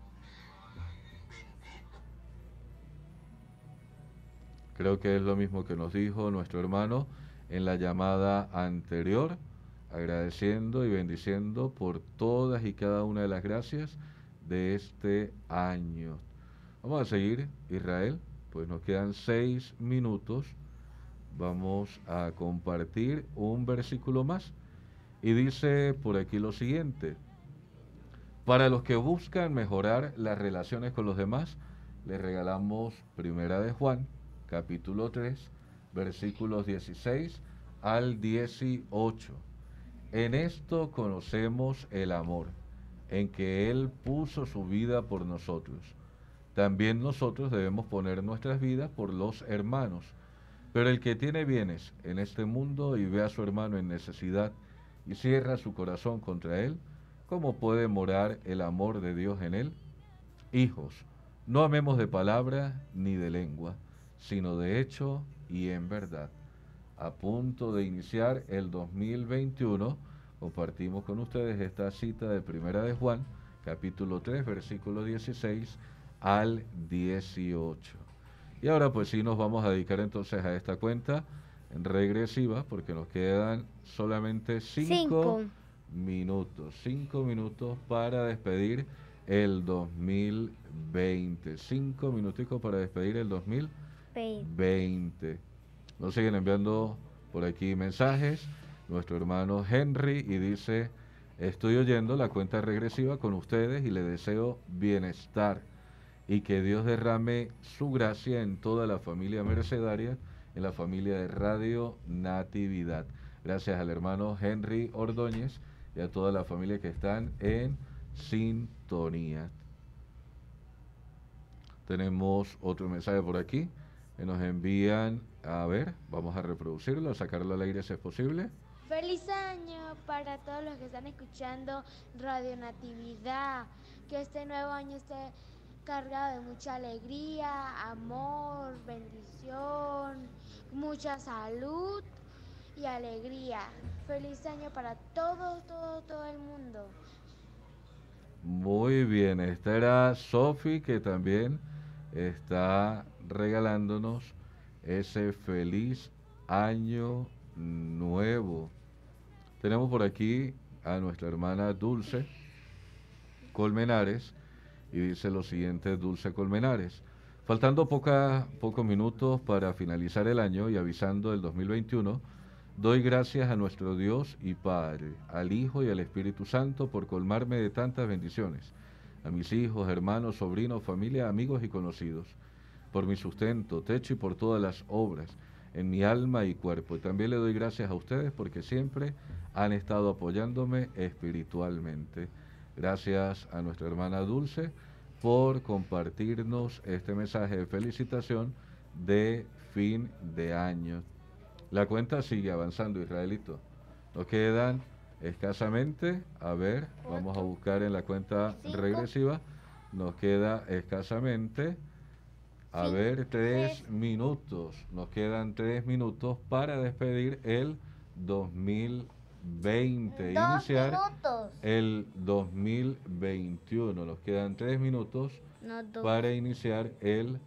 Creo que es lo mismo que nos dijo nuestro hermano en la llamada anterior, agradeciendo y bendiciendo por todas y cada una de las gracias de este año. Vamos a seguir, Israel, pues nos quedan 6 minutos. Vamos a compartir un versículo más. Y dice por aquí lo siguiente: para los que buscan mejorar las relaciones con los demás, les regalamos Primera de Juan, capítulo 3, versículos 16 al 18. En esto conocemos el amor, en que Él puso su vida por nosotros. También nosotros debemos poner nuestras vidas por los hermanos. Pero el que tiene bienes en este mundo y ve a su hermano en necesidad y cierra su corazón contra él, ¿cómo puede morar el amor de Dios en él? Hijos, no amemos de palabra ni de lengua, sino de hecho y en verdad. A punto de iniciar el 2021, compartimos con ustedes esta cita de Primera de Juan, capítulo 3, versículo 16 al 18. Y ahora pues sí nos vamos a dedicar entonces a esta cuenta regresiva, porque nos quedan solamente 5 minutos. 5 minutos para despedir el 2020. 5 minuticos para despedir el 2020. Nos siguen enviando por aquí mensajes. Nuestro hermano Henry y dice: estoy oyendo la cuenta regresiva con ustedes y le deseo bienestar y que Dios derrame su gracia en toda la familia mercedaria, en la familia de Radio Natividad. Gracias al hermano Henry Ordóñez y a toda la familia que están en sintonía. Tenemos otro mensaje por aquí que nos envían. A ver, vamos a reproducirlo, a sacarlo al aire si es posible. Feliz año para todos los que están escuchando Radio Natividad. Que este nuevo año esté cargado de mucha alegría, amor, bendición, mucha salud y alegría. Feliz año para todo el mundo. Muy bien, esta era Sofi, que también está regalándonos ese feliz año nuevo. Tenemos por aquí a nuestra hermana Dulce Colmenares y dice lo siguiente: Dulce Colmenares, faltando pocos minutos para finalizar el año y avisando el 2021, doy gracias a nuestro Dios y Padre, al Hijo y al Espíritu Santo por colmarme de tantas bendiciones, a mis hijos, hermanos, sobrinos, familia, amigos y conocidos, por mi sustento, techo y por todas las obras en mi alma y cuerpo. Y también le doy gracias a ustedes porque siempre han estado apoyándome espiritualmente. Gracias a nuestra hermana Dulce por compartirnos este mensaje de felicitación de fin de año. La cuenta sigue avanzando, Israelito. Nos quedan escasamente, a ver, vamos a buscar en la cuenta regresiva. Nos queda escasamente, a ver, 3 minutos. Nos quedan 3 minutos para despedir el 2020. Iniciar el 2021. Nos quedan 3 minutos para iniciar el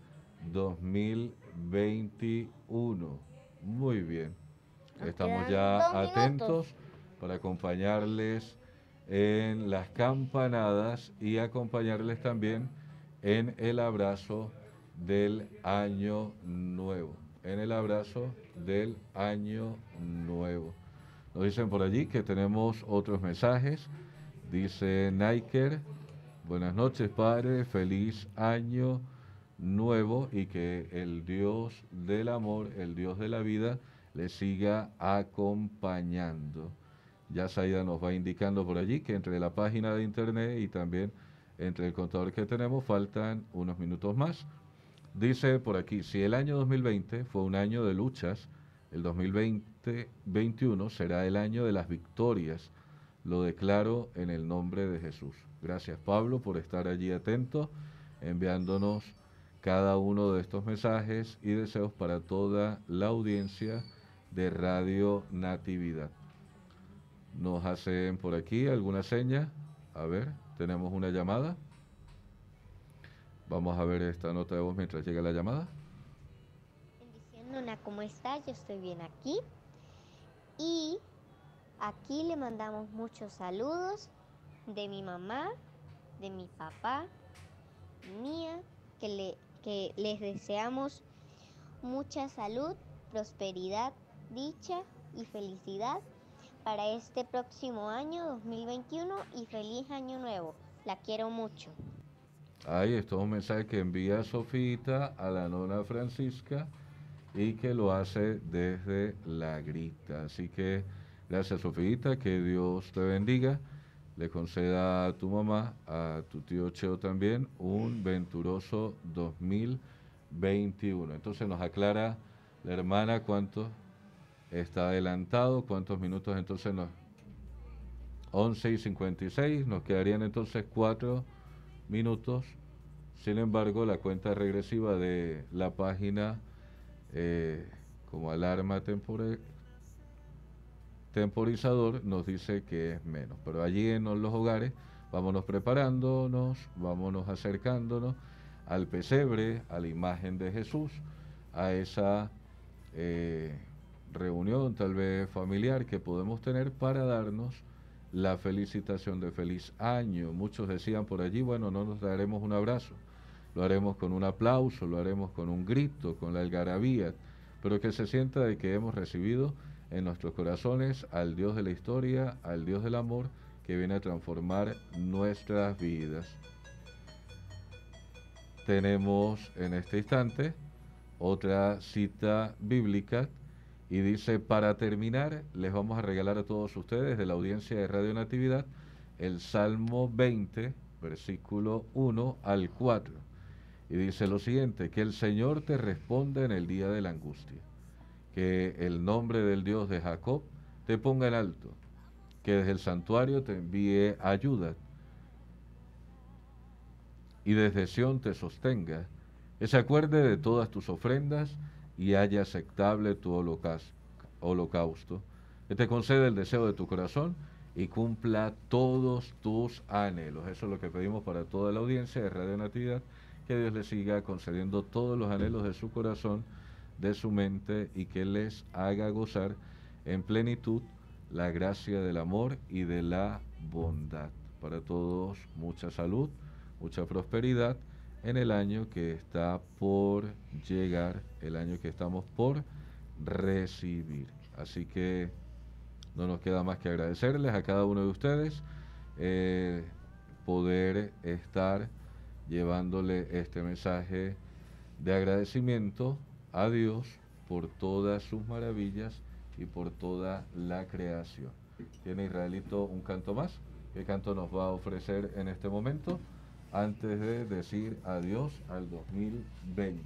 2021. Muy bien. Estamos ya atentos para acompañarles en las campanadas y acompañarles también en el abrazo del año nuevo. En el abrazo del año nuevo. Nos dicen por allí que tenemos otros mensajes. Dice Naiker: buenas noches, padre, feliz año nuevo y que el Dios del amor, el Dios de la vida, le siga acompañando. Ya Saida nos va indicando por allí que entre la página de internet y también entre el contador que tenemos faltan unos minutos más. Dice por aquí: si el año 2020 fue un año de luchas, el 2021 será el año de las victorias. Lo declaro en el nombre de Jesús. Gracias, Pablo, por estar allí atento, enviándonos cada uno de estos mensajes y deseos para toda la audiencia de Radio Natividad. Nos hacen por aquí alguna seña. A ver, tenemos una llamada. Vamos a ver esta nota de voz mientras llega la llamada. Bendición, ¿cómo está? Yo estoy bien aquí. Y aquí le mandamos muchos saludos de mi mamá, de mi papá, mía, que les deseamos mucha salud, prosperidad, dicha y felicidad para este próximo año 2021 y feliz año nuevo. La quiero mucho. Ahí está un mensaje que envía Sofita a la nona Francisca y que lo hace desde La Grita. Así que gracias, Sofita, que Dios te bendiga. Le conceda a tu mamá, a tu tío Cheo también, un venturoso 2021. Entonces nos aclara la hermana cuánto está adelantado, cuántos minutos entonces 11:56, nos quedarían entonces 4 minutos. Sin embargo, la cuenta regresiva de la página como alarma temporizador nos dice que es menos. Pero allí en los hogares, vámonos preparándonos, vámonos acercándonos al pesebre, a la imagen de Jesús, a esa reunión, tal vez familiar, que podemos tener para darnos la felicitación de feliz año. Muchos decían por allí, bueno, no nos daremos un abrazo, lo haremos con un aplauso, lo haremos con un grito, con la algarabía, pero que se sienta de que hemos recibido en nuestros corazones al Dios de la historia, al Dios del amor, que viene a transformar nuestras vidas. Tenemos en este instante otra cita bíblica y dice, para terminar, les vamos a regalar a todos ustedes de la audiencia de Radio Natividad el Salmo 20, versículo 1 al 4. Y dice lo siguiente, que el Señor te responda en el día de la angustia, que el nombre del Dios de Jacob te ponga en alto, que desde el santuario te envíe ayuda y desde Sión te sostenga, que se acuerde de todas tus ofrendas y haya aceptable tu holocausto, que te conceda el deseo de tu corazón y cumpla todos tus anhelos. Eso es lo que pedimos para toda la audiencia de Radio Natividad, que Dios les siga concediendo todos los anhelos de su corazón, de su mente, y que les haga gozar en plenitud la gracia del amor y de la bondad. Para todos, mucha salud, mucha prosperidad en el año que está por llegar, el año que estamos por recibir. Así que no nos queda más que agradecerles a cada uno de ustedes poder estar llevándole este mensaje de agradecimiento a Dios por todas sus maravillas y por toda la creación. ¿Tiene Israelito un canto más? ¿Qué canto nos va a ofrecer en este momento antes de decir adiós al 2020?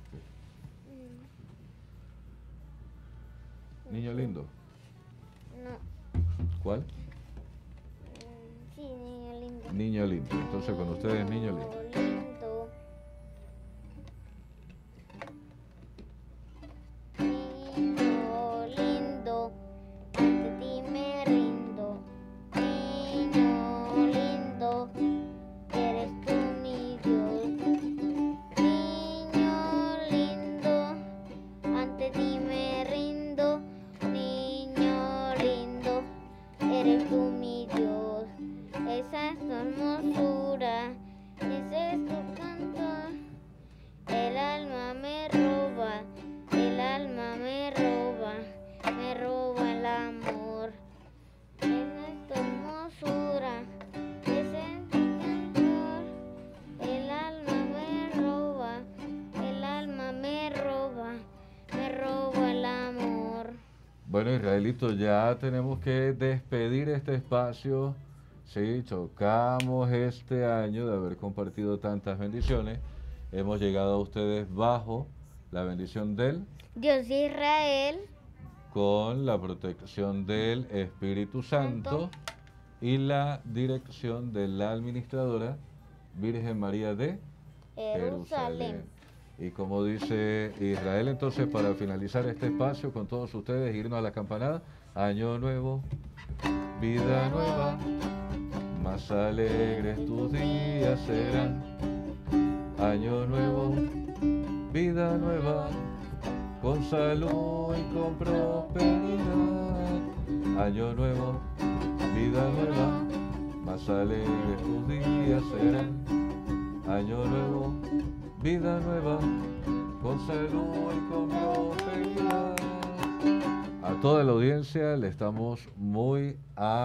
¿Niño lindo? No. ¿Cuál? Sí, niño lindo. Niño lindo. Entonces con ustedes, niño lindo. Niño lindo, ante ti me rindo. Niño lindo, eres tú mi Dios. Niño lindo, ante ti me rindo. Niño lindo, eres tú mi Dios. Esa es tu hermosura, ese es tu canto. El alma me roba, el alma me roba el amor. Esa es tu hermosura, ese es tu cantor. El alma me roba, el alma me roba el amor. Bueno, Israelito, ya tenemos que despedir este espacio. Sí, chocamos este año de haber compartido tantas bendiciones. Hemos llegado a ustedes bajo la bendición del Dios de Israel, con la protección del Espíritu Santo y la dirección de la administradora Virgen María de Jerusalén. Y como dice Israel, entonces, para finalizar este espacio con todos ustedes, irnos a la campanada. Año nuevo, vida nueva, más alegres tus días serán. Año nuevo, vida nueva, con salud y con prosperidad. Año nuevo, vida nueva, más alegres tus días serán. Año nuevo, vida nueva, con salud y con prosperidad. A toda la audiencia le estamos muy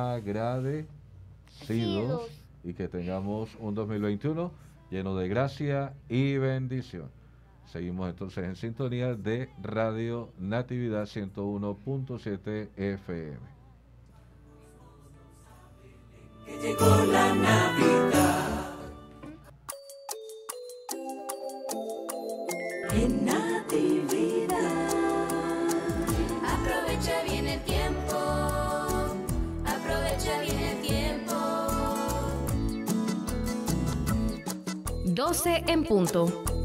agradecidos y que tengamos un 2021 lleno de gracia y bendición. Seguimos entonces en sintonía de Radio Natividad 101.7 FM. Que llegó la Navidad. En Natividad. Aprovecha bien el tiempo. Aprovecha bien el tiempo. 12 en punto.